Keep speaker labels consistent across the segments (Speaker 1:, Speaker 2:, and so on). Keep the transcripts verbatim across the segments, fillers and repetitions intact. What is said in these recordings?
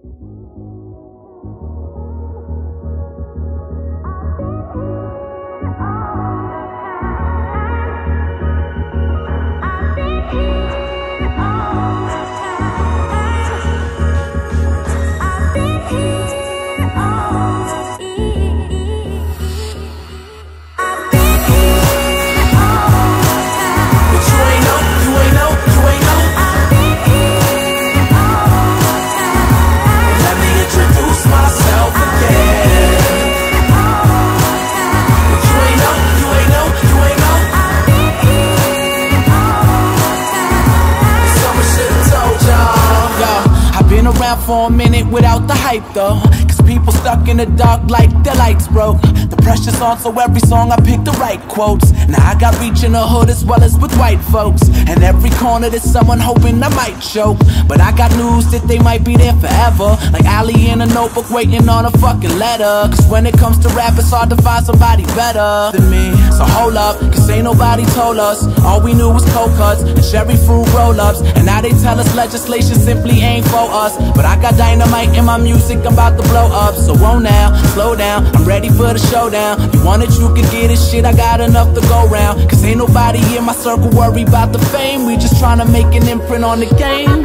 Speaker 1: For a minute without the hype though, cause people stuck in the dark like their lights broke. The pressure's on, so every song I pick the right quotes. Now I got reach in the hood as well as with white folks, and every corner there's someone hoping I might choke. But I got news that they might be there forever, like Ali in a notebook waiting on a fucking letter. Cause when it comes to rap it's hard to find somebody better than me. So hold up, cause ain't nobody told us. All we knew was cold cuts and cherry fruit roll-ups, and now they tell us legislation simply ain't for us. But I got dynamite in my music, I'm about to blow up. So whoa now, slow down, I'm ready for the showdown. You want it, you can get it, shit, I got enough to go round. Cause ain't nobody in my circle worry about the fame. We just tryna make an imprint on the game.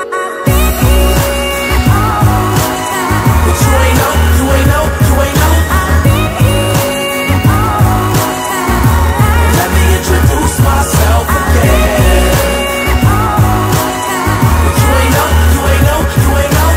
Speaker 1: But you ain't know, you ain't know, you ain't know. Let me introduce myself again. But you ain't know, you ain't know, you ain't know.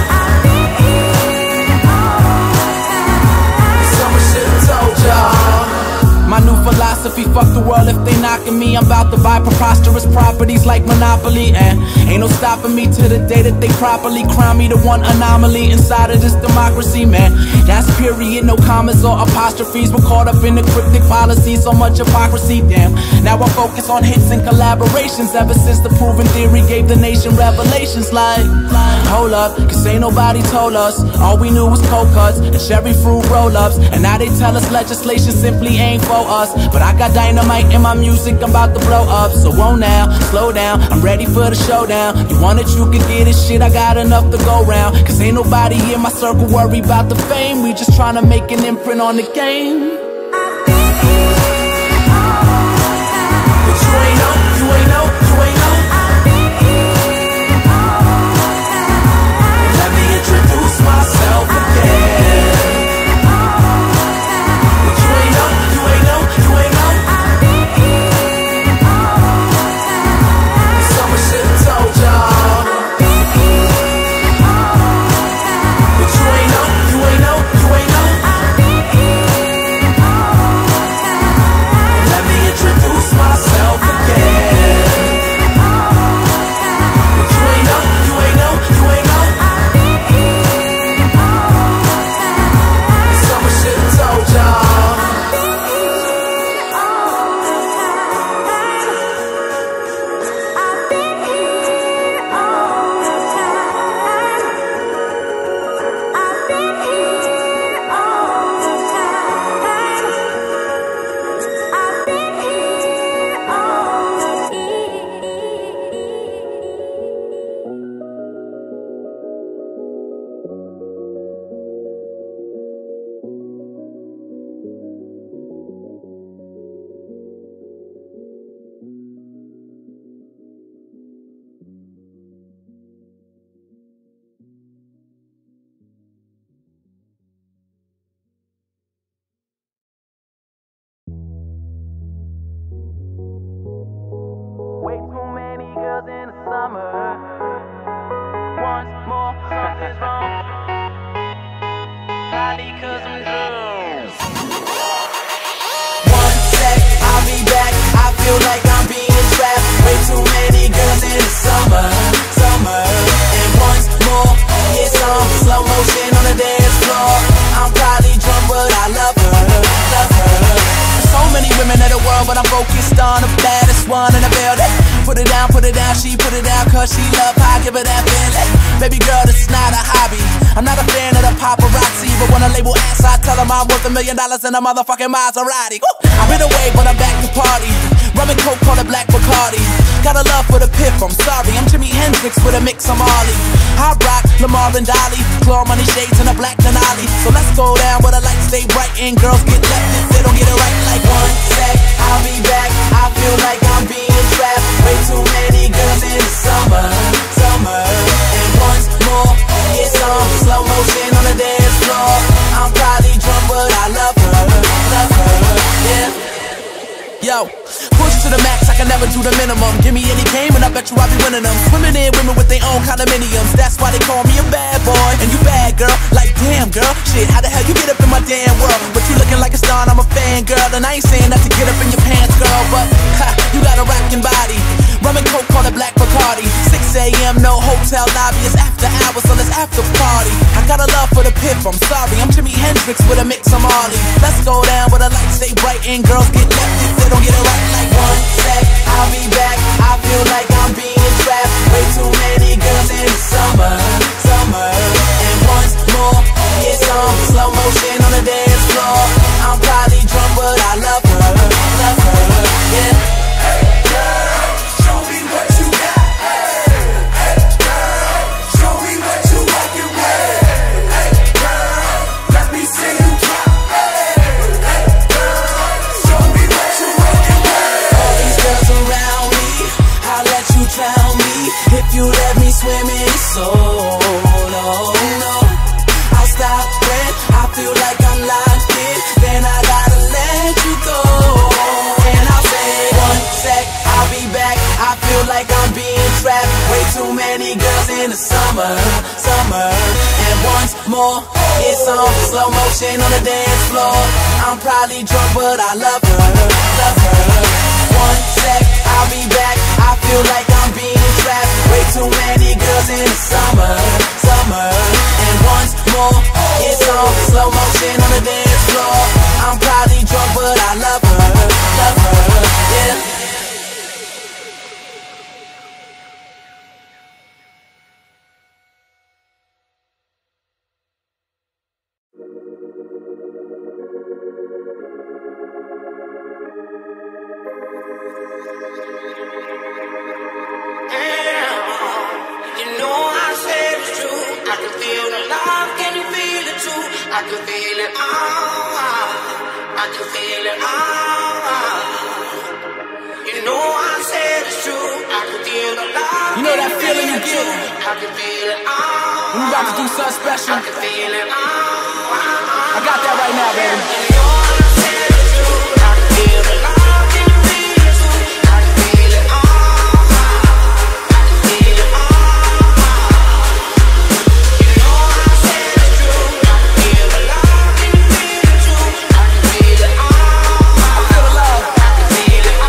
Speaker 1: Someone should've told y'all. My new philosophy, fuck the world if they knocking me. I'm about to buy preposterous properties like Monopoly, and ain't no stopping me to the day that they properly crown me the one anomaly inside of this democracy, man. That's period, no commas or apostrophes. We're caught up in the cryptic policies, so much hypocrisy, damn. Now I focus on hits and collaborations ever since the proven theory gave the nation revelations like, hold up, cause ain't nobody told us. All we knew was cold cuts and cherry fruit roll-ups, and now they tell us legislation simply ain't for us. But I got dynamite in my music, I'm about to blow up. So whoa now, slow down, I'm ready for the showdown. You want it, you can get it, shit, I got enough to go round. Cause ain't nobody in my circle worry about the fame. We just tryna make an imprint on the game. But you ain't know, you ain't know, you ain't know. Let me introduce myself again. But you ain't know, you ain't know, you ain't know. Someone should've told y'all. But you ain't know, you ain't know, you ain't know. Let me introduce myself again. But you ain't know, you ain't know, you ain't know. Someone should've told y'all. Way too many girls in the summer. Once more, something's wrong. Probably cause I'm drunk. One sec, I'll be back. I feel like I'm being trapped. Way too many girls in the summer. Summer. And once more, it's on slow motion on the dance floor. I'm probably drunk, but I love her. Love her. So many women in the world, but I'm focused on the baddest one in the building. Put it down, put it down, she put it down, cause she love how I give her that feeling. Baby girl, this is not a hobby. I'm not a fan of the paparazzi, but when I label ass, I tell them I'm worth a million dollars in a motherfucking Maserati. Woo! I've been away, but I'm back to party. Rum and coke, call it black Bacardi. Got a love for the piff, I'm sorry. I'm Jimi Hendrix with a mix of Marley. I rock Lamar and Dolly. claw money shades and a black Denali. So let's go down where the lights stay bright and girls get left if they don't get it right. Like one sec, I'll be back. I feel like I'm being trapped. Way too many girls in the summer, summer. And once more, it's on slow motion on the dance floor. I'm probably drunk, but I love her, love her, yeah. Yo, push to the max, I can never do the minimum. Give me any game and I bet you I'll be winning them. Swimming in women with their own condominiums. That's why they call me a bad boy. And you bad, girl, like damn, girl. Shit, how the hell you get up in my damn world? But you looking like a star and I'm a fan, girl. And I ain't saying that to get up in your pants, girl. But, ha, you got a rockin' body. Rum and coke, call it black Bacardi. six A M, no hotel lobby. It's after hours, so let's after party. I got a love for the pip, I'm sorry. I'm Jimi Hendrix with a mix of Marley. Let's go down where the lights stay bright and girls get left if they don't get it right. Like one sec, I'll be back. I feel like I'm being trapped. Way too many girls in the summer, summer. And once more, it's on slow motion on the dance floor. I'm probably drunk, but I love her, love her, yeah.
Speaker 2: Hey girl, show me what you got. Hey girl, show me what you working with. Hey girl, let me see you drop. Hey girl, show me what you working with.
Speaker 1: All these girls around me, I'll let you drown me if you let me swim in your soul. No, no, I'll stop when I feel like I'm locked in. Then I gotta let you go. And I'll say one sec, I'll be back. I feel like I'm being trapped. Way too many girls in the summer, summer. And once more, it's on slow motion on the dance floor. I'm probably drunk, but I love her, love her. One sec, I'll be back. I feel like I'm being trapped. Way too many girls in the summer, summer. And once more, it's on slow motion on the dance floor. I'm probably drunk, but I love her, love her, yeah.
Speaker 2: I can feel it, oh, I can feel it, oh. You know I said it's true. I can feel the love.
Speaker 1: You know that feeling you get
Speaker 2: I can feel it, oh.
Speaker 1: when you about to do something special?
Speaker 2: I can feel it, oh.
Speaker 1: I got that right now, baby.
Speaker 2: You know I said it's true. I can feel the love. Can you feel it too? I can feel it, oh. I can feel it, oh. You know I said it's true. I can feel the love. Can you feel it too? I can feel it, oh.
Speaker 1: I feel the love.
Speaker 2: I can feel it, oh.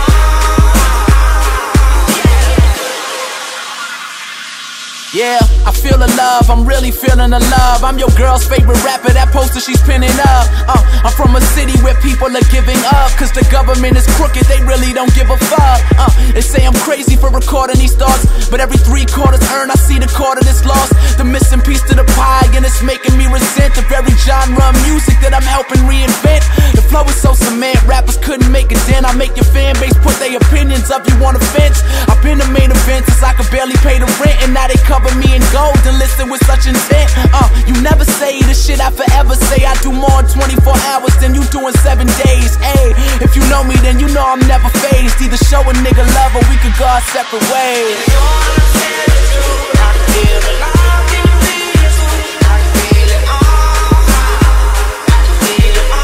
Speaker 1: Yeah, I feel the love, I'm really feeling the love. I'm your girl's favorite rapper, that poster she's pinning up. uh, I'm from a city where people are giving up, cause the government is crooked, they really don't give a fuck. uh, They say I'm crazy for recording these thoughts, but every three quarters earned, I see the quarter that's lost. The missing piece to the pie, and it's making me resent the very genre of music that I'm helping reinvent. The flow is so cement, rappers couldn't make it then. I make your fan base put their opinions up, you want a fence. I've been the main event since I could barely pay the rent, and now they cover me in gold and listen with such intent. Uh, you never say the shit I forever say. I do more in twenty-four hours than you do in seven days. Ayy, if you know me, then you know I'm never phased. Either show a nigga love or we could go our separate ways.
Speaker 2: You know I said it's true. I can feel the love. Can you feel it too? I can feel it, oh. I can feel it, oh.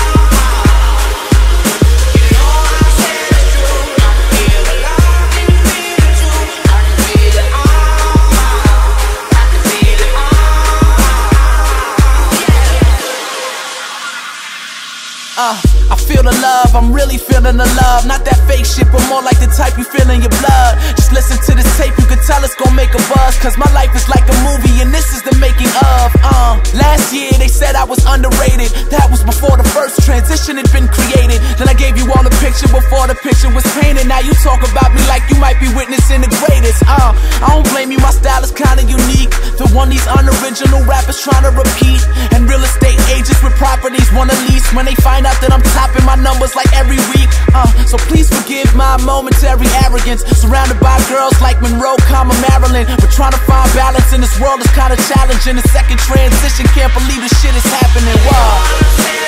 Speaker 2: You know I said it's true. I can feel the love. Can you feel it too? I can feel it, oh. I can feel it, oh.
Speaker 1: Uh, I feel the love, I'm really feeling the love. Not that fake shit, but more like the type you feel in your blood. Just listen to this tape, you can tell it's gon' make a buzz. Cause my life is like a movie and this is the making of. uh, Last year they said I was underrated. That was before the first transition had been created. Then I gave you all the picture before the picture was painted. Now you talk about me like you might be witnessing the greatest. uh, I don't blame you, my style is kinda unique. The one these unoriginal original rappers trying to repeat, and real estate agents with properties wanna lease when they find out that I'm topping my numbers like every week. Uh, so please forgive my momentary arrogance. Surrounded by girls like Monroe, comma Maryland. We're trying to find balance in this world is kinda challenging. The second transition, can't believe this shit is happening. Wow.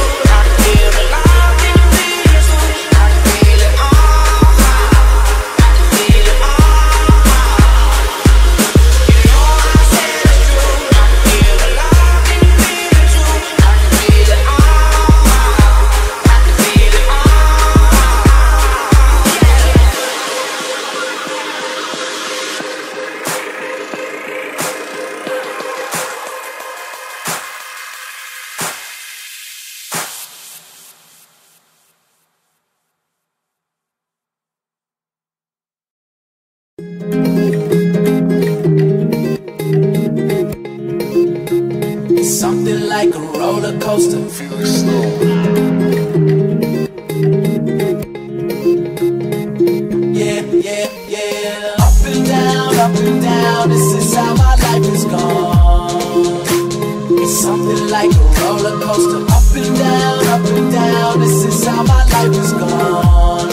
Speaker 1: Something like a roller coaster, feeling slow. Yeah, yeah, yeah. Up and down, up and down. This is how my life is gone. It's something like a roller coaster. Up and down, up and down. This is how my life is gone.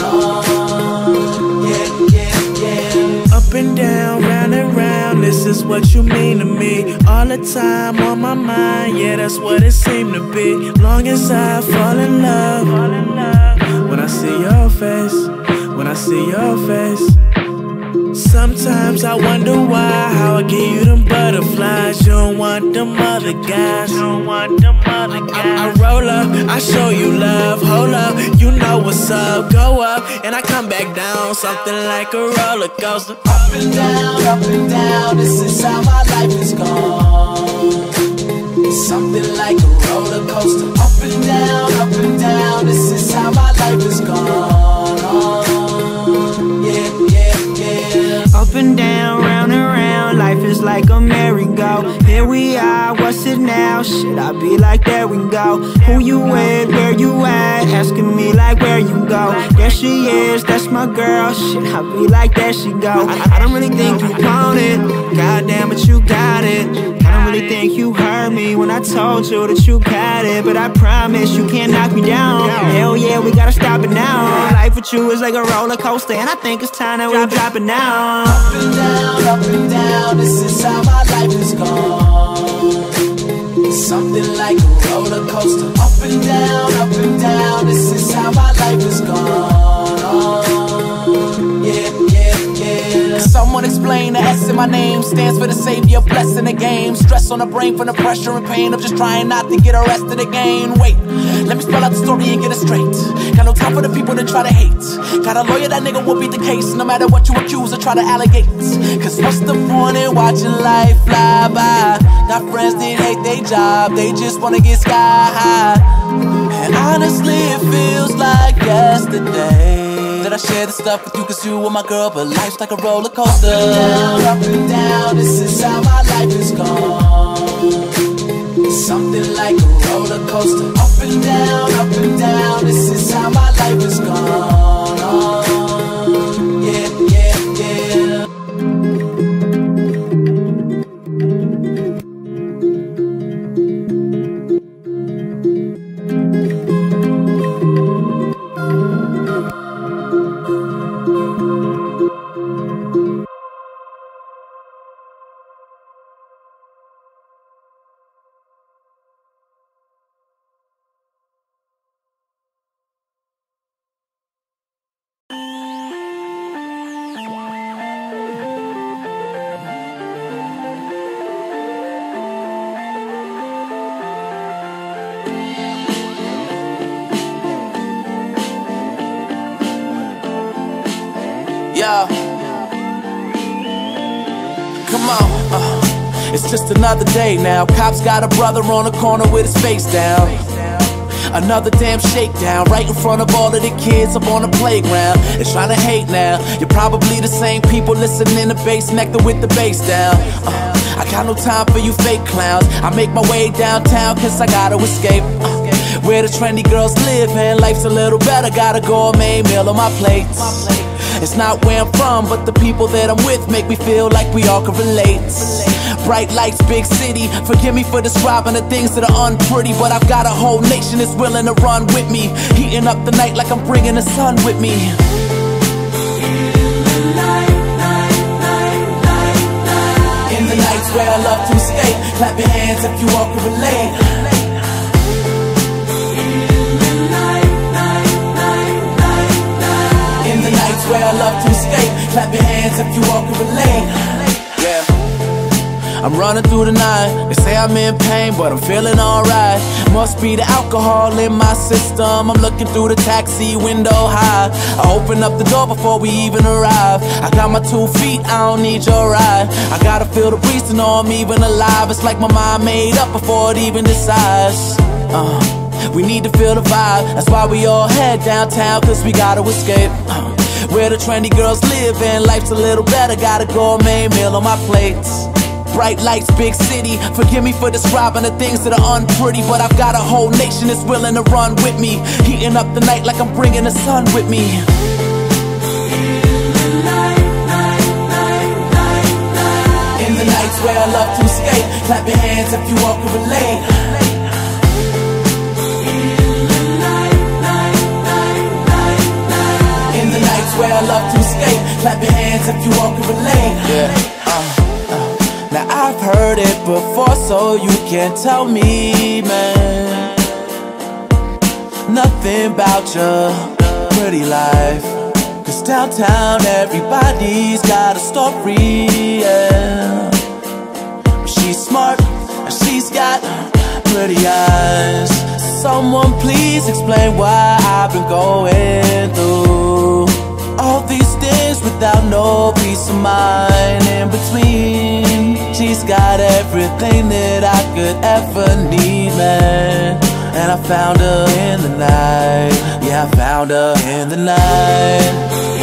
Speaker 1: Oh, yeah, yeah, yeah. Up and down, round and round. This is what you mean to me. All the time on my mind, yeah, that's what it seemed to be. Long as I fall in love, fall in love. When I see your face, when I see your face. Sometimes I wonder why, how I give you them butterflies. You don't want them other guys, you don't want them other guys. I, I roll up, I show you love, hold up, you know what's up. Go up, and I come back down, something like a roller coaster. Up and down, up and down, this is how my life is gone. It's something like a roller coaster. Up and down, up and down, this is how my life is gone. Oh, yeah, yeah, yeah. Up and down, round and round, life is like a merry-go. Here we are, what's it now? Shit, I be like, there we go. Who you with, where you at? Asking me like, where you go? There she is, that's my girl. Shit, I be like, there she go. I, I don't really think you want it, goddamn, but you got it. I don't really think you heard me when I told you that you got it, but I promise you can't knock me down. Hell yeah, we gotta stop it now. Life with you is like a roller coaster, and I think it's time that we drop it now. Up and down, up and down, this is how my life is gone. It's something like a roller coaster. Up and down, up and down, this is how my life is gone. Oh, yeah, yeah, yeah. Someone explain the S in my name stands for the savior, blessing the game. Stress on the brain from the pressure and pain of just trying not to get arrested again. Wait, let me spell out the story and get it straight. Got no time for the people that try to hate. Got a lawyer, that nigga will beat the case, no matter what you accuse or try to allegate. Cause what's the point in watching life fly by? Got friends that hate their job, they just wanna get sky high. And honestly it feels like yesterday that I shared the stuff with you, cause you were my girl, but life's like a roller coaster. Up and down, up and down, this is how my life is gone. It's something like a roller coaster. Up and down, up and down, this is how my life is gone. Oh, yeah, yeah, yeah. Yo, come on, uh, it's just another day now. Cops got a brother on the corner with his face down. Another damn shakedown right in front of all of the kids up on the playground. They're trying to hate now. You're probably the same people listening to bass nectar with the bass down. uh, I got no time for you fake clowns. I make my way downtown cause I gotta escape, uh, where the trendy girls live and life's a little better. Got a gourmet meal on my plate. It's not where I'm from, but the people that I'm with make me feel like we all can relate. Bright lights, big city. Forgive me for describing the things that are unpretty, but I've got a whole nation that's willing to run with me, heating up the night like I'm bringing the sun with me. In the nights where I love to escape, clap your hands if you all can relate. In the nights where I love to escape, clap your hands if you all can relate. Yeah. I'm running through the night, they say I'm in pain, but I'm feeling alright. Must be the alcohol in my system. I'm looking through the taxi window high. I open up the door before we even arrive. I got my two feet, I don't need your ride. I gotta feel the breeze to know I'm even alive. It's like my mind made up before it even decides. uh, We need to feel the vibe, that's why we all head downtown, cause we gotta escape. uh, Where the trendy girls live and life's a little better. Got a gourmet meal on my plate. Bright lights, big city. Forgive me for describing the things that are unpretty, but I've got a whole nation that's willing to run with me, heating up the night like I'm bringing the sun with me. In the nights where I love to escape, clap your hands if you all can relate. In the nights where I love to escape, clap your hands if you all can relate. Yeah. uh. Now I've heard it before, so you can't tell me, man, nothing about your pretty life. Cause downtown everybody's got a story, yeah. She's smart and she's got pretty eyes. Someone please explain why I've been going through all these things without no peace of mind in between. She's got everything that I could ever need, man. And I found her in the night. Yeah, I found her in the night.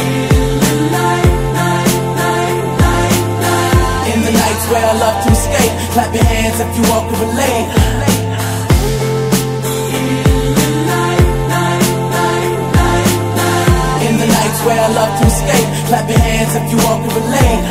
Speaker 1: In the nights where I love to escape, clap your hands if you all can relate. In the nights where I love to escape, clap your hands if you all can relate.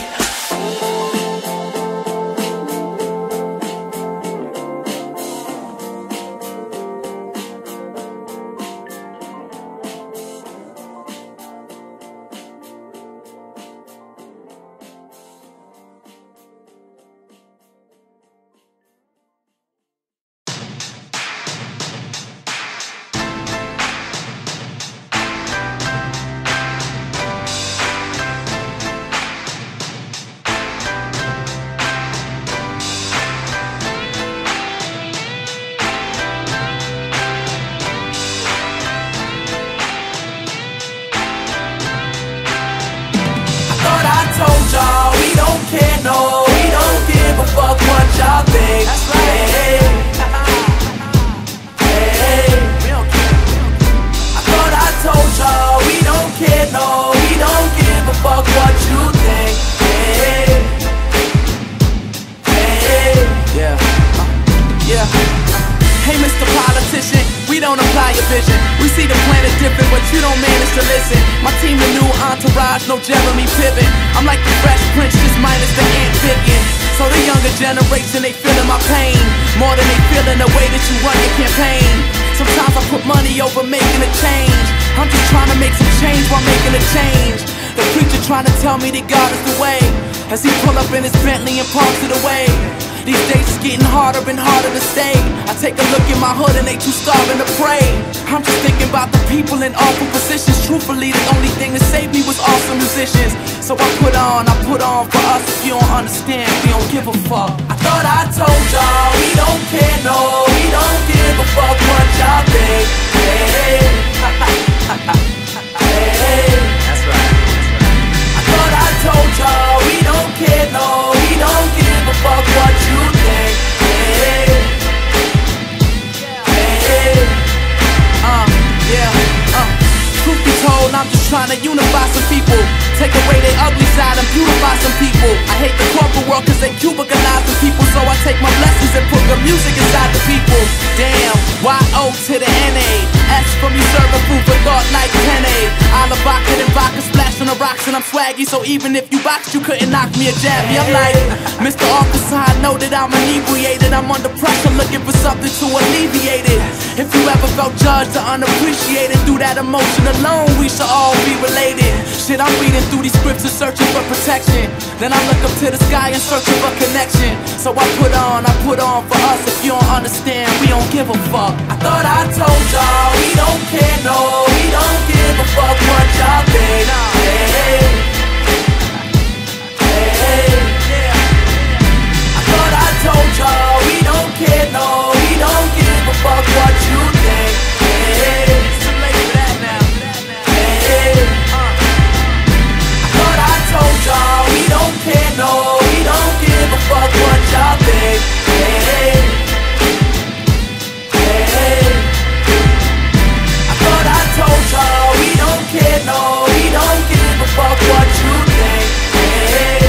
Speaker 1: No Jeremy Piven, I'm like the Fresh Prince, just minus the amphibian. So the younger generation, they feeling my pain more than they feeling the way that you run your campaign. Sometimes I put money over making a change. I'm just trying to make some change while making a change. The preacher trying to tell me that God is the way, as he pull up in his Bentley and parks it away. These days it's getting harder and harder to stay. I take a look in my hood and they too starving to pray. I'm just thinking about the people in awful positions. Truthfully, the only thing that saved me was awesome musicians. So I put on, I put on for us. If you don't understand, we don't give a fuck. I thought I told y'all, we don't care, no, we don't give a fuck what y'all think. Hey, hey, that's right. I thought I told y'all, we don't care, no, we don't give a fuck what you think. Hey, hey, uh, yeah, uh. Truth be told, I'm just trying to unify some people, take away their ugly side and beautify some people. I hate the corporate world cause they cubicalize the people, so I take my blessings and put good music inside the people. Damn, Y O to the N A, S from you serving food for thought like Penny. All the vodka and vodka splash on swaggy, so even if you boxed, you couldn't knock me or jab me. I'm like, Mister Officer, I know that I'm inebriated. I'm under pressure, looking for something to alleviate it. If you ever felt judged or unappreciated through that emotion alone, we should all be related. Shit, I'm reading through these scriptures, searching for protection. Then I look up to the sky in search of a connection. So I put on, I put on for us. If you don't understand, we don't give a fuck. I thought I told y'all, we don't care, no, we don't give a fuck what y'all think. Hey, hey, hey, hey. I thought I told y'all, we don't care, no, we don't give a fuck what you think. Hey, hey. It's too late for that now. Hey, hey. I thought I told y'all, we don't care, no, we don't give a fuck what y'all think. Hey, hey. Hey, hey. I thought I told y'all, we don't care, no, we don't give a fuck what you think. Hey, hey.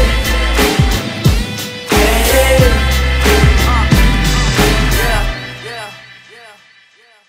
Speaker 1: Hey, hey. Uh. Yeah, yeah, yeah, yeah.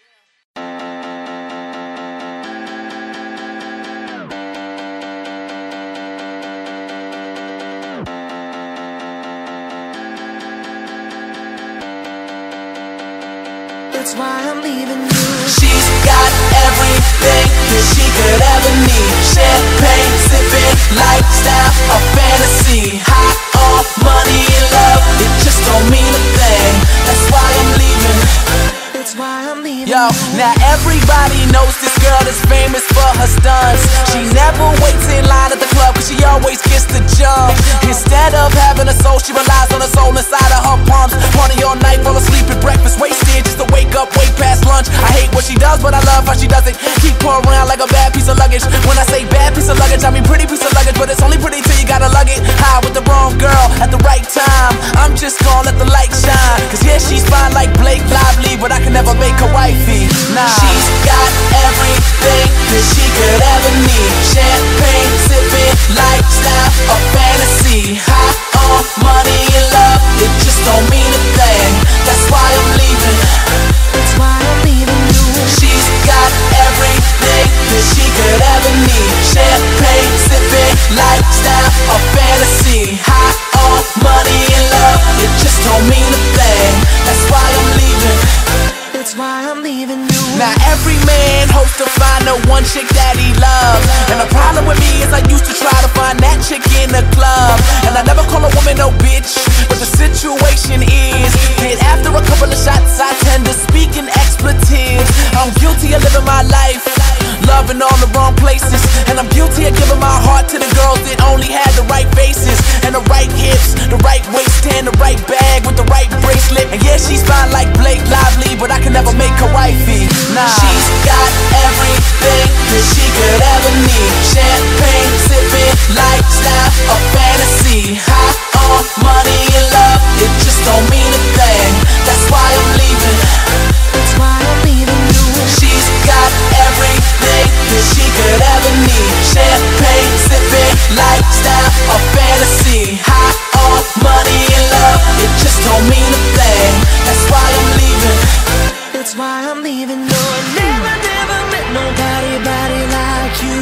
Speaker 3: That's why I'm leaving you.
Speaker 1: She's got everything that she could ever need. Champagne, sipping, lifestyle, a fantasy. High on money and love, it just don't mean a thing. That's why I'm leaving.
Speaker 3: That's why I'm leaving
Speaker 1: Yo,
Speaker 3: you.
Speaker 1: now everybody knows this girl is famous for her stunts. She never waits in line at the club, cause she always gets the jump. Instead of having a soul, she relies on the soul inside of her palms. Party all night, fall asleep at breakfast, wasted just to wake up, way past lunch. I hate what she does, but I love how she does it. Keep her around like a bad piece of luggage. When I say bad piece of luggage, I mean pretty piece of luggage. But it's only pretty till you gotta lug it. High with the wrong girl at the right time. I'm just gonna let the light shine. Cause yeah, she's fine like Blake Lively, but I can never make her wifey. Nah, she's got everything that she could ever need. Champagne, sipping, lifestyle, a fantasy. High on money and love, it just don't mean a thing. That's why I'm leaving.
Speaker 3: That's why I'm leaving you.
Speaker 1: She's got everything that she could ever need. Champagne, sipping, lifestyle, a fantasy. High on money and love, it just don't mean a thing. That's why I'm leaving.
Speaker 3: That's why I'm leaving you.
Speaker 1: Now every man hopes to find the one chick that he loves. And the problem with me is I used to try to find that chick in the club. And I never call a woman no bitch, but the situation is that after a couple of shots I tend to speak in expletives. I'm guilty of living my life, loving all the wrong places. And I'm guilty of giving my heart to the girls that only had the right faces. And the right hips, the right waist and the right bag with the right bracelet. And yeah, she's fine like Blake Lively, but I can never make her wifey. Nah, she's got everything that she could ever need. Champagne, sipping, lifestyle, a fantasy. High on money and love, it just don't mean a thing. That's why I'm leaving.
Speaker 3: That's why I'm leaving you.
Speaker 1: She's got everything that she could ever need. Champagne, sipping, lifestyle, a fantasy. High on money and love, it just don't mean a thing. That's why I'm leaving.
Speaker 3: That's why I'm leaving you. Never, never met nobody, body like you.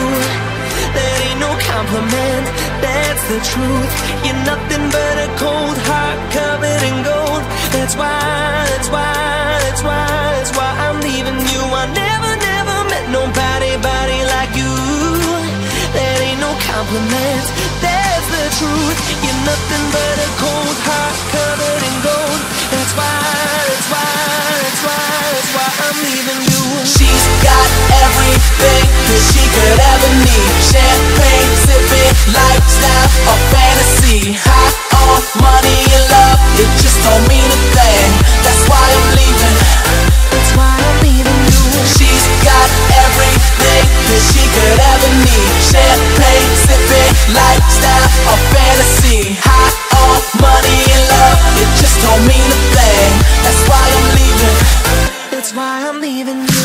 Speaker 3: That ain't no compliment, that's the truth. You're nothing but a cold heart covered in gold. That's why, that's why, that's why, that's why I'm leaving you. I never, never met nobody, body like you. That ain't no compliment, that's the truth. You're nothing but a cold heart covered in gold. That's why, that's why, that's why, that's why I'm leaving you.
Speaker 1: She's got everything that she could ever need. Champagne, sipping, lifestyle, a fantasy. High on money and love, it just don't mean a thing. That's why I'm leaving.
Speaker 3: That's why I'm leaving you.
Speaker 1: She's got everything that she could ever need. Champagne, sipping, lifestyle, a fantasy. High on money and love, it just don't mean a thing. That's why I'm leaving.
Speaker 3: That's why I'm leaving you.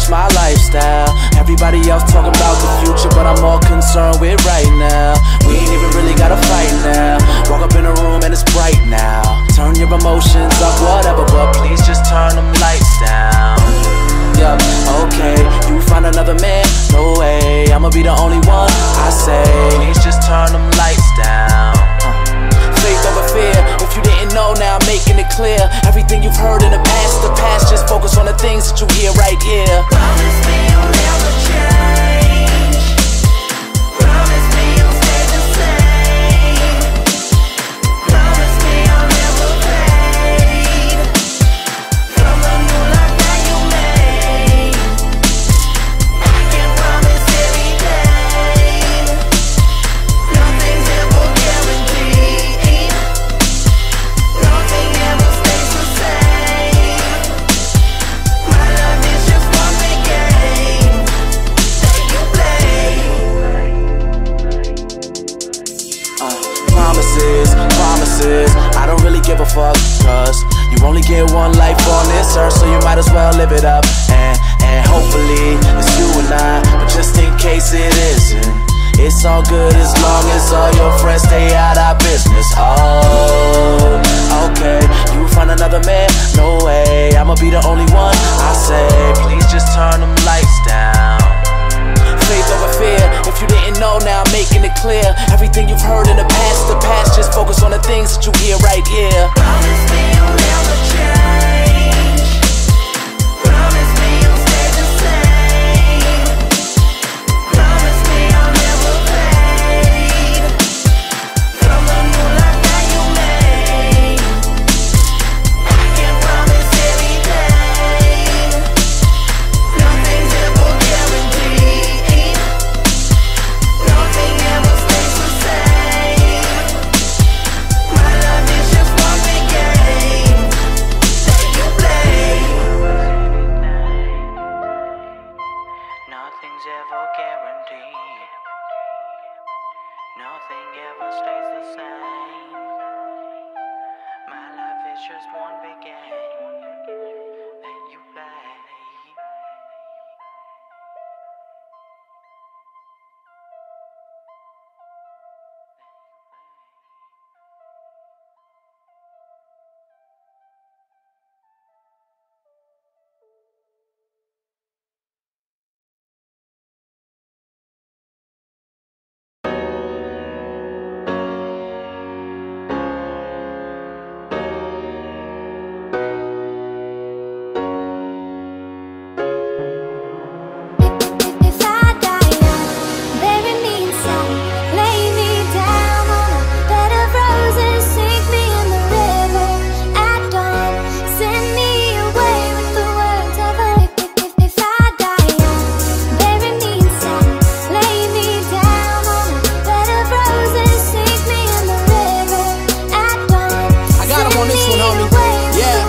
Speaker 1: match my lifestyle. Everybody else talking about the future, but I'm more concerned with right now. We ain't even really gotta fight now. Walk up in a room and it's bright now. Turn your emotions up, whatever, but please just turn them lights down. Yup, okay, you find another man? No way, I'ma be the only one. I say, please just turn them lights down. Faith over fear, if you didn't know, now I'm making it clear. Everything you've heard in the past, the past, just focus on the things that you hear right here.
Speaker 3: Promise me you'll never change. Promise me you'll stay the same. Promise me I'll never fade from the new life that you made. I can promise every day. Nothing's ever guaranteed. Nothing ever stays the same. My life is just one big game that you play.
Speaker 1: Uh, promises, promises, I don't really give a fuck, cause you only get one life on this earth, so you might as well live it up. And, and hopefully it's you and I, but just in case it isn't, it's all good as long as all your friends stay out of business. Oh, okay, you find another man? No way, I'ma be the only one. I say, please just turn them lights down. Faith over fear, if you didn't know, now I'm making it clear. Everything you've heard in the past, the past, just focus on the things that you hear right here.
Speaker 3: Promise me you'll never change. Promise me you'll stay the same. Promise me I'll never fade from the new life that you made. I can promise every day. Nothing's ever guaranteed. Nothing ever stays the same. My life is just one big game that you play. Nothing's ever guaranteed. Nothing ever stays the same. My life is just one big game that you play. If I die young, bury me inside, lay me down on a bed of roses, sink me in the river at dawn, send me away with the words of a. If, if, if I die young, bury me inside, lay me down on a bed of roses, sink me in the river at dawn.
Speaker 1: I got him on this one, homie. Yeah.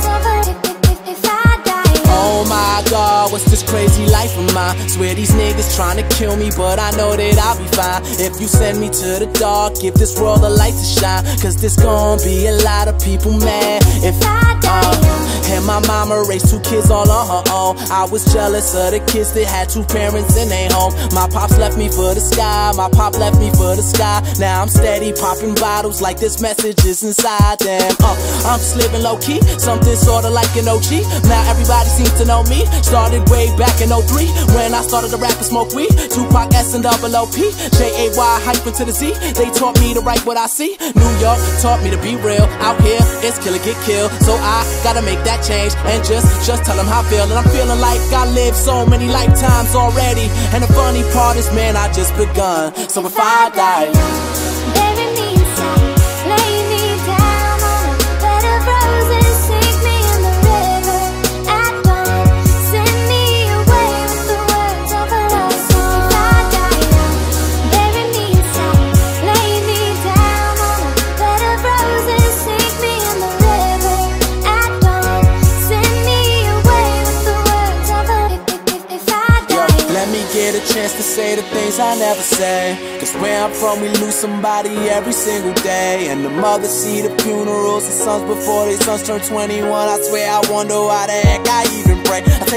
Speaker 3: If I die young.
Speaker 1: Oh my God, what's this crazy life of mine? Swear these niggas tryna kill me, but I know that I'll be fine. If you send me to the dark, give this world a light to shine, cause there's gonna be a lot of people mad if
Speaker 3: I die
Speaker 1: uh,
Speaker 3: young.
Speaker 1: and my mama raised two kids all on her own. I was jealous of the kids that had two parents in their home. My pops left me for the sky, my pop left me for the sky. Now I'm steady popping bottles like this message is inside them. uh, I'm just living low key, something sorta like an O G. Now everybody seems to know me. Started way back in oh three when I started to rap and smoke weed. Tupac S and double O P, J A Y hyphen to the Z. They taught me to write what I see. New York taught me to be real. Out here it's kill or get killed, so I gotta make that change and just just tell them how I feel. And I'm feeling like I lived so many lifetimes already, and the funny part is, man, I just begun. So if I die,
Speaker 3: Bury me inside, lay me down on a bed of roses, sink me in the river at dawn, send me away with the words of a love song. If I die young, bury me inside, lay me down on a bed of roses, sink me in the river at dawn, send me away with the words of a. If, if, if I
Speaker 1: yo,
Speaker 3: die young.
Speaker 1: let me get a chance to say the things I never say. Cause where I'm from, we lose somebody every single day. And the mothers see the funerals of sons before their sons turn twenty-one. I swear I wonder why the heck I even pray. I take that back.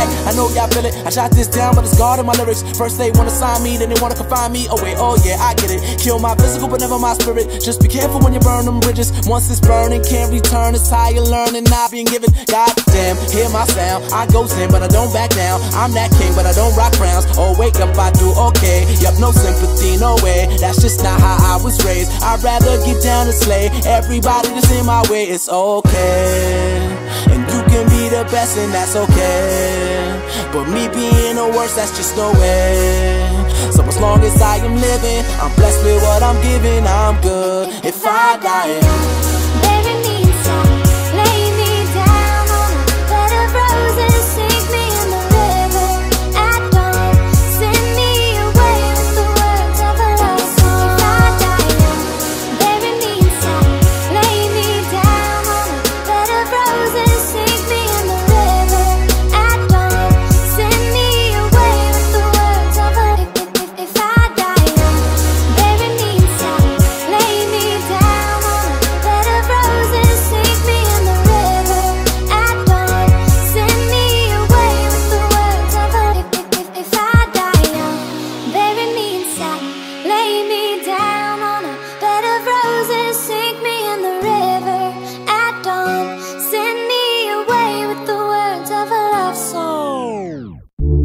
Speaker 1: back, I know y'all feel it. I shot this down, but it's God in my lyrics. First they wanna sign me, then they wanna confine me. Oh wait, oh yeah, I get it. Kill my physical, but never my spirit. Just be careful when you burn them bridges. Once it's burning, can't return. It's how you learn and not being given. Goddamn, hear my sound. I goes in, but I don't back down. I'm that king, but I don't rock crowns. Oh wake up, I do okay. Yup, no sympathy, no way. That's just not how I was raised. I'd rather get down and slay everybody that's in my way. It's okay, and you can be the best, and that's okay. But me being the worst, that's just no way. So as long as I am living, I'm blessed with what I'm giving. I'm good. If I die,
Speaker 4: bury me inside, lay me down on a bed of roses, sink me in the river at dawn, send me away with the words of a love song. If I die, bury me inside, lay me down on a bed of roses, sink me in the river at dawn, send me away with the words of a. If, if, if I die, bury me inside, lay me down on a bed of roses, sink me in the river at dawn, send me away with the words of a. If, if, if, if I die young, bury me inside, lay me down on a bed of roses, sink me in the river at dawn, send me away with the words of a love song.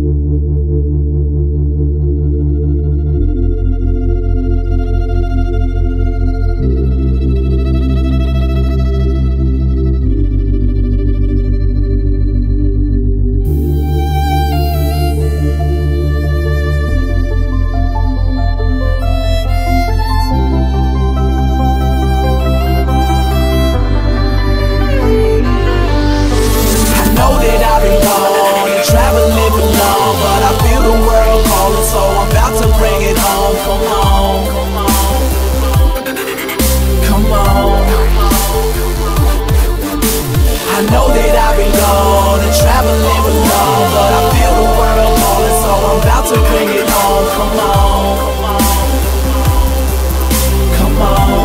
Speaker 1: I know that I've been gone and traveling for long, but I feel the world calling, so I'm about to bring it home. Come on, come on. I know that I've been gone and traveling for long, but I feel the world calling, so I'm about to bring it home. Come on, come on.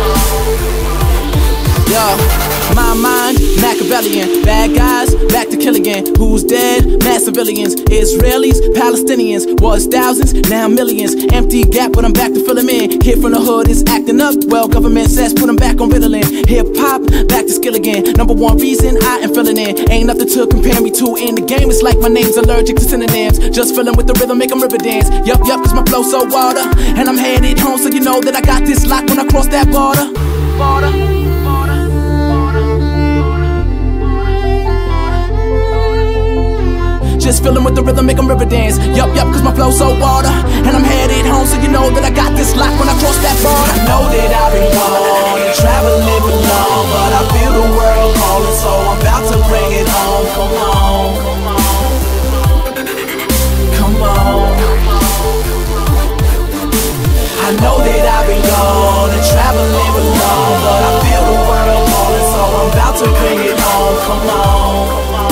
Speaker 1: Yo, my mind, Machiavellian. Bad guys, back to kill again. Who's dead? Mass civilians. Israelis, Palestinians. Was thousands, now millions. Empty gap, but I'm back to fill them in. Kid from the hood is acting up. Well, government says put them back on Ritalin. Hip hop, back to skill again. Number one reason I am filling in. Ain't nothing to compare me to in the game. It's like my name's allergic to synonyms. Just filling with the rhythm, make them river dance. Yup, yup, cause my flow so water. And I'm headed home, so you know that I got this lock when I cross that border. Border. Just filling with the rhythm, make them river dance. Yup, yup, cause my flow so water. And I'm headed home, so you know that I got this lock when I cross that border. I know that I've been gone and traveling for long, but I feel the world calling, so I'm about to bring it home. Come on, come on. I know that I've been gone and traveling for long, but I feel the world calling, so I'm about to bring it home. Come on,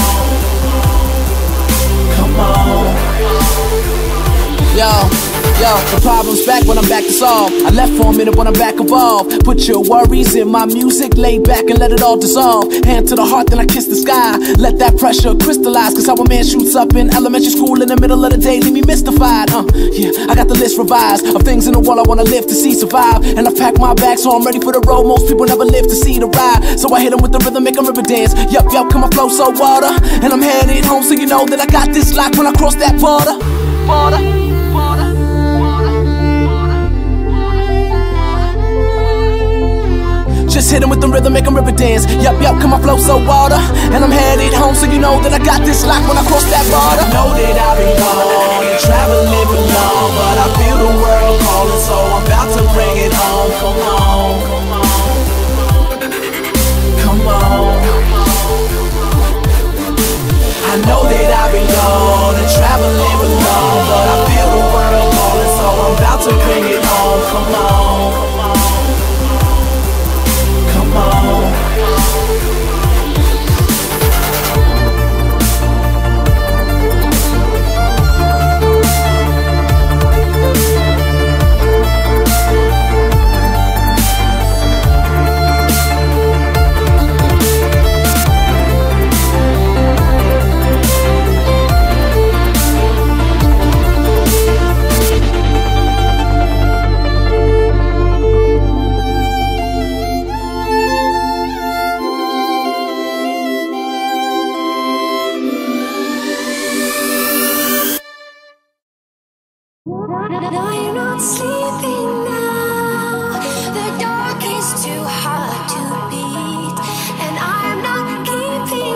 Speaker 1: come on. Yo, yo, the problem's back when I'm back to solve. I left for a minute when I'm back evolved. Put your worries in my music, lay back and let it all dissolve. Hand to the heart, then I kiss the sky. Let that pressure crystallize, cause how a man shoots up in elementary school in the middle of the day, leave me mystified. Uh, yeah, I got the list revised of things in the world I wanna live to see survive. And I've packed my bag, so I'm ready for the road. Most people never live to see the ride, so I hit them with the rhythm, make them river dance. Yup, yup, come my flow so water. And I'm headed home, so you know that I got this lock when I cross that border. Border. Just hit him with the rhythm, make him river dance. Yup, yup, come my flow so water. And I'm headed home, so you know that I got this lock when I cross that border. I know that I've been gone and traveling for long, but I feel the world calling, so I'm about to bring it home. Come on, come on. I know that I've been gone and traveling for long, but I feel the world calling, so I'm about to bring it home. Come on. Come on.
Speaker 4: No, you're not sleeping now. The dark is too hard to beat, and I'm not keeping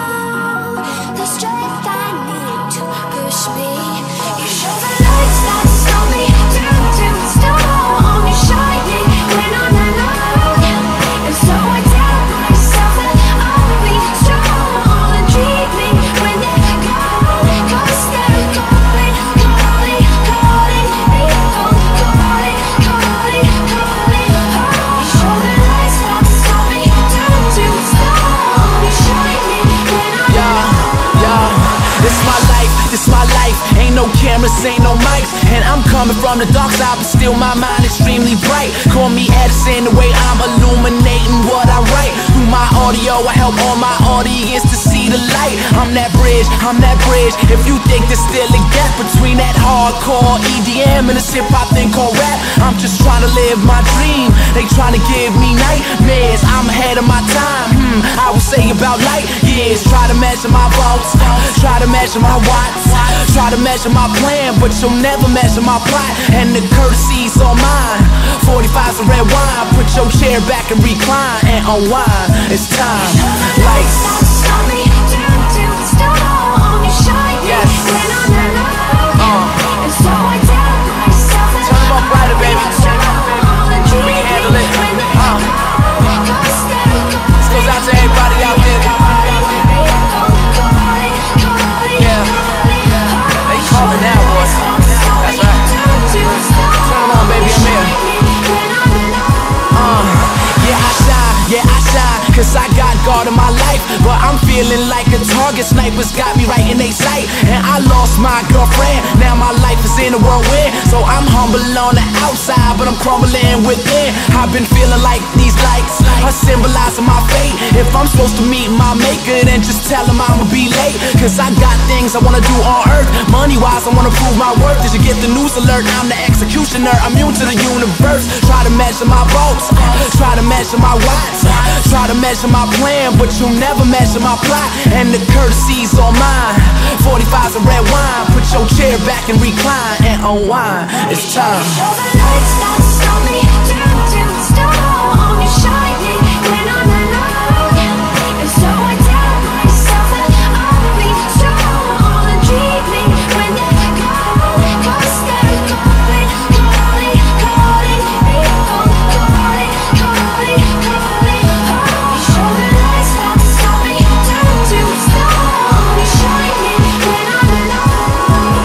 Speaker 4: now the strength I need to push me. You show the lights that stop me, turn to stone, only shining when I'm alone. And so I tell myself that I'll be strong, all the dreaming when they're gone, 'cause they're calling, calling, calling me home, calling, calling, calling home. You show the lights that stop me, turn to stone, only shining when I'm
Speaker 1: Yeah, yeah, this my life, this my life. Ain't no cameras, ain't no mics, and I'm coming from the dark side, but still my mind extremely bright. Call me Edison, the way I'm illuminating what I write. Through my audio, I help all my audience to see the light. I'm that bridge, I'm that bridge. If you think there's still a gap between that hardcore E D M and this hip hop thing called rap, I'm just trying to live my dream. They trying to give me nightmares, I'm ahead of my time. Hmm, I would say about light years. Try to measure my volts, try to measure my watts, try to measure my plan, but you'll never measure my plot. And the courtesy's on mine. forty-five's a red wine. Put your chair back and recline and unwind. It's time. Lights.
Speaker 4: stop me, turn to stone, only shining
Speaker 1: Yes.
Speaker 4: when I'm alone.
Speaker 1: Uh.
Speaker 4: And so I tell myself that
Speaker 1: Turn 'em up brighter, baby.
Speaker 4: I'll be strong, all the
Speaker 1: We can handle it.
Speaker 4: dreaming when they're
Speaker 1: Uh.
Speaker 4: gone, 'cause they're calling,
Speaker 1: This goes out to everybody out there.
Speaker 4: calling me home, calling, calling,
Speaker 1: Yeah.
Speaker 4: calling home.
Speaker 1: They calling now, boys. That's right.
Speaker 4: Turn to stone,
Speaker 1: Turn 'em on, baby, I'm here.
Speaker 4: shining when I'm alone.
Speaker 1: Uh, yeah, I shine, yeah, I shine, cause I got God in my life. But I'm feeling like a target, snipers got me right in they sight. And I lost my girlfriend, now my life is in a whirlwind. So I'm humble on the outside, but I'm crumbling within. I've been feeling like these lights are symbolizing my fate. If I'm supposed to meet my maker, then just tell him I'ma be late. Cause I got things I wanna do on earth. Money wise, I wanna prove my worth. Did you get the news alert? I'm the executioner, immune to the universe. Try to measure my volts, try to measure my watts, try to measure my plan, but you'll never measure my plot. And the courtesy's on mine. forty-five's a red wine. Put your chair back and recline and unwind. It's time.
Speaker 4: Show the lights that stop me, turn to stone, only shining when I'm alone. And so I tell myself that I'll be strong, all the dreaming when they're gone, 'cause they're calling, calling, calling me home, calling, calling, calling home. Show the lights that stop me, turn to stone, only shining when I'm alone.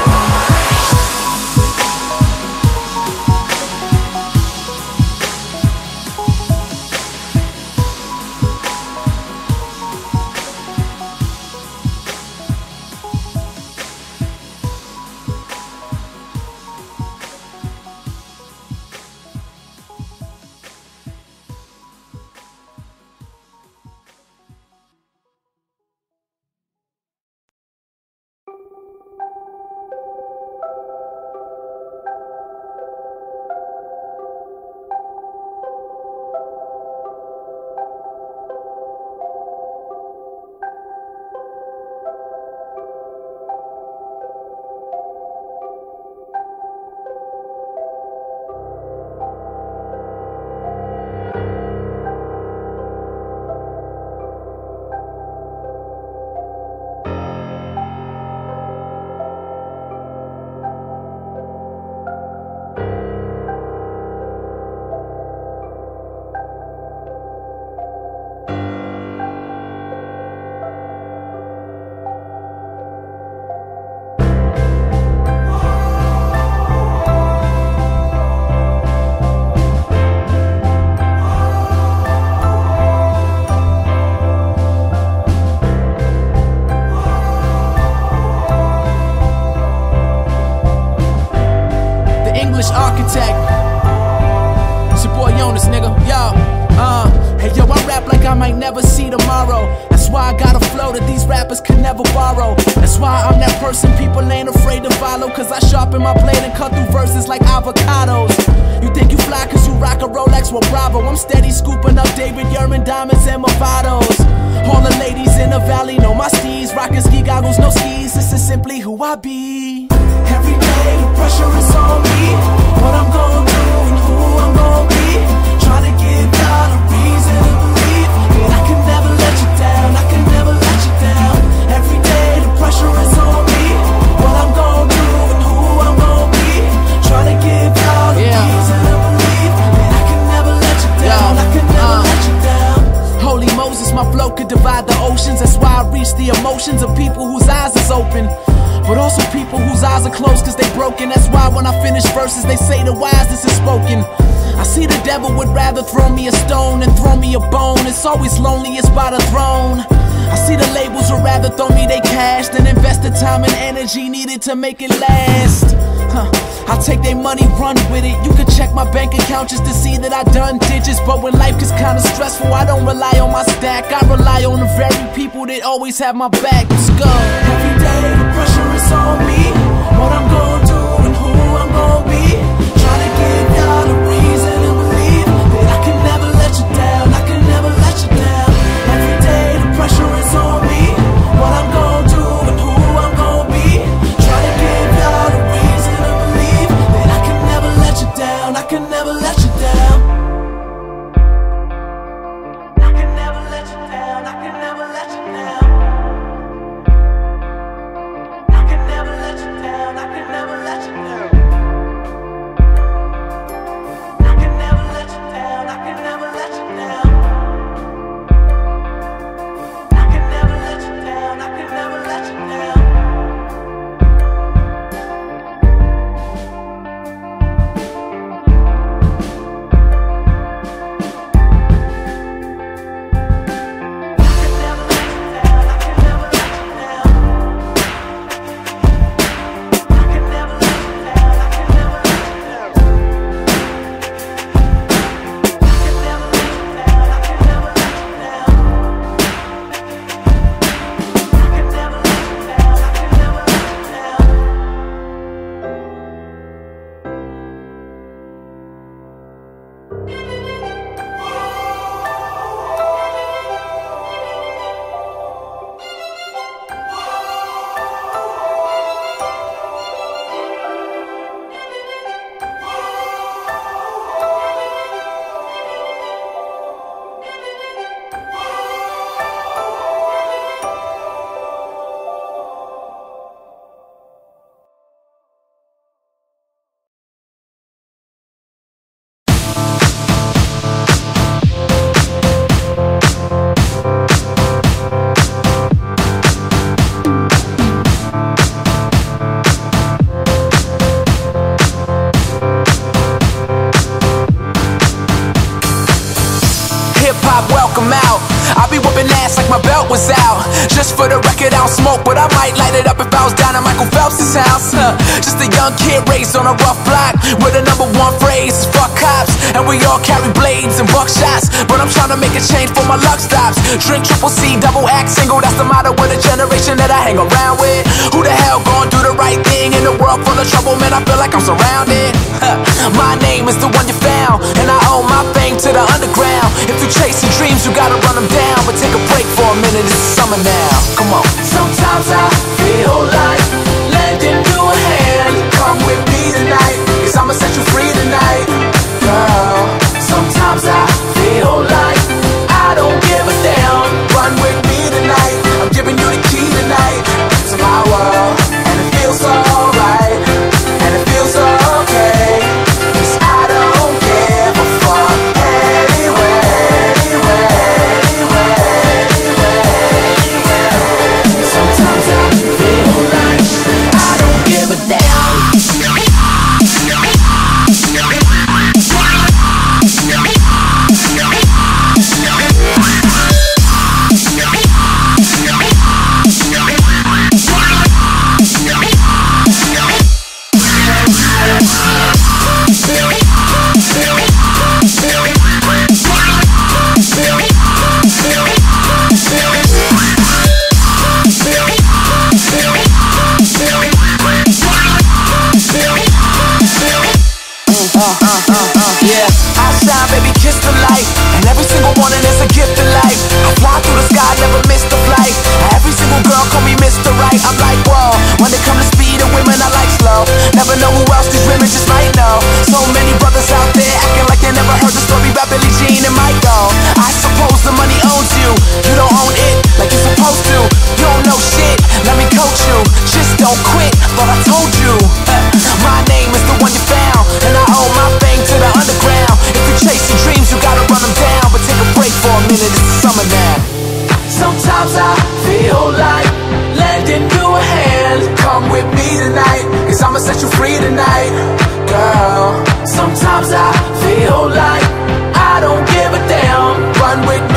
Speaker 1: Architect. It's your boy Jonas, nigga. Yo, uh, hey yo, I rap like I might never see tomorrow. That's why I got a flow that these rappers could never borrow. That's why I'm that person people ain't afraid to follow. Cause I sharpen my blade and cut through verses like avocados. You think you fly cause you rock a Rolex, well bravo. I'm steady scooping up David Yurman diamonds and Movados. All the ladies in the valley know my steez. Rockin' ski goggles, no skis. This is simply who I be. Every day, pressure is on me. me what I'm gonna do and who I'm gonna be. Trying to give y'all a reason to believe that I can never let you down, I can never let you down. Every day the pressure is on me, what I'm gonna do and who I'm gonna be. Trying to give y'all a yeah. reason to believe that I can never let you down, yeah. I can never uh. let you down. Holy Moses, my flow could divide the oceans. That's why I reach the emotions of people whose eyes is open, but also people whose eyes are closed cause they broken. That's why when I finish verses they say the wisest is spoken. I see the devil would rather throw me a stone than throw me a bone. It's always loneliest by the throne. I see the labels would rather throw me they cash than invest the time and energy needed to make it last. Huh. I'll take their money, run with it. You can check my bank account just to see that I done digits. But when life gets kinda stressful, I don't rely on my stack, I rely on the very people that always have my back. Let's go. Every day the pressure is on me, what I'm gonna do and who I'm gonna be. Trying to give y'all a reason to believe that I can never let you down, I can never let you down. Every day the pressure is on me, what I'm gonna do and who I'm gonna be. Trying to give y'all a reason to believe that I can never let you down, I can never let you down. I can never let you down, I can never let you down. I can never let you down, I can never let you down. I can never let you down, I can never let you down. I can never let you down, I can never let you down. Welcome out. I be whooping ass like my belt was out. Just for the record, I don't smoke, but I might light it up if I was down at Michael Phelps' house. Huh. Just a young kid raised on a rough block, where the number one phrase is fuck cops. And we all carry blades and buckshots, but I'm trying to make a change for my luck stops. Drink triple C, double act single, that's the motto of the generation that I hang around with. Who the hell gon' do the right thing in a world full of trouble? Man, I feel like I'm surrounded. Huh. My name is the one you found, and I owe my fame to the underground. If you're chasing dreams, you gotta run them down. But take a break for a minute, it's summer now. Come on. Sometimes I feel like lending you a hand. Come with me tonight, cause I'ma set you free tonight, girl. Sometimes I feel like I don't give a damn. Run with me tonight, I'm giving you the key tonight to my world. And it feels alright, and it feels okay, cause I don't give a fuck anyway, anyway, anyway, anyway. Sometimes I come with me tonight, cause I'ma set you free tonight. Girl, sometimes I feel like I don't give a damn. Run with me